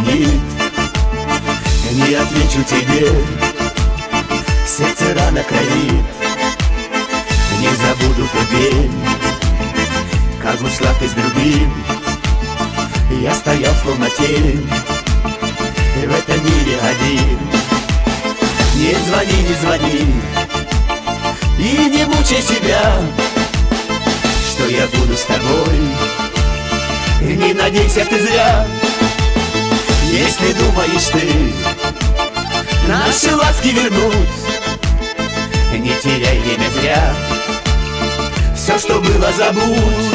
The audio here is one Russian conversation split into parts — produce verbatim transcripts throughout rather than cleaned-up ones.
звонит, не отвечу тебе, сердце рано кровит. Не забуду тот день, как ушла ты с другим. Я стоял словно тень в этом мире один. Не звони, не звони и не мучай себя, что я буду с тобой. Не надейся ты зря, если думаешь ты наши ласки вернуть. Не теряй время зря, все, что было, забудь.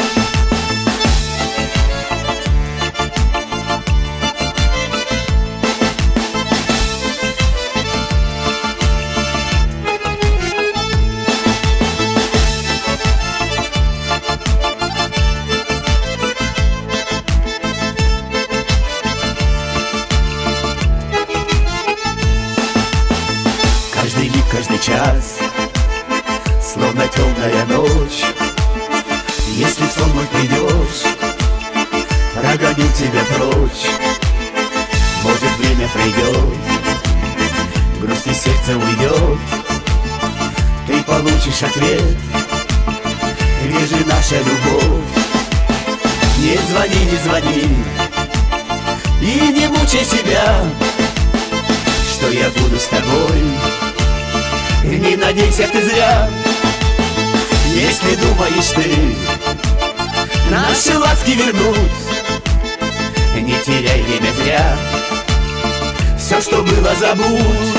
Каждый миг, каждый час, словно темная ночь. Если в сон мой придешь, прогоню тебя прочь. Может, время придет, грусть из сердца уйдет, ты получишь ответ, где же наша любовь. Не звони, не звони и не мучай себя, что я буду с тобой. Не надейся ты зря, если думаешь ты наши ласки вернуть. Не теряй время зря, все, что было, забудь.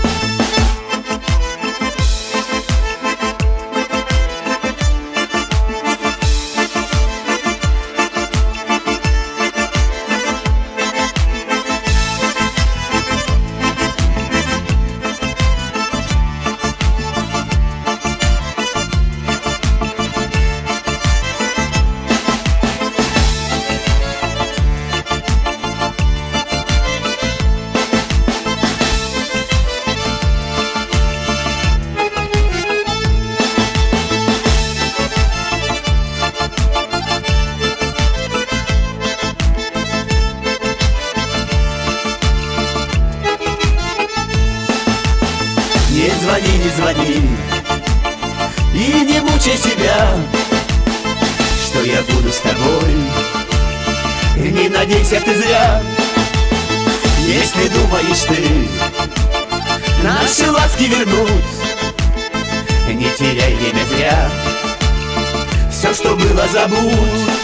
Не звони, не звони и не мучай себя, что я буду с тобой. Не надейся ты зря, если думаешь ты наши ласки вернуть. Не теряй время зря, все, что было, забудь.